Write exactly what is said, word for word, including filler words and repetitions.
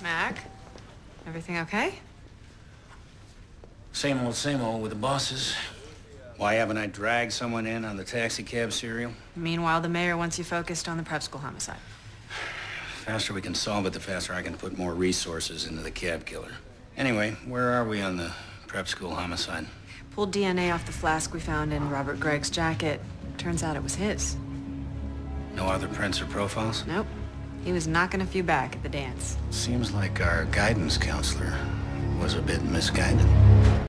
Mac, everything okay? Same old, same old with the bosses. Why haven't I dragged someone in on the taxi cab serial? Meanwhile, the mayor wants you focused on the prep school homicide. The faster we can solve it, the faster I can put more resources into the cab killer. Anyway, where are we on the prep school homicide? Pulled D N A off the flask we found in Robert Gregg's jacket. Turns out it was his. No other prints or profiles? Nope. He was knocking a few back at the dance. Seems like our guidance counselor was a bit misguided.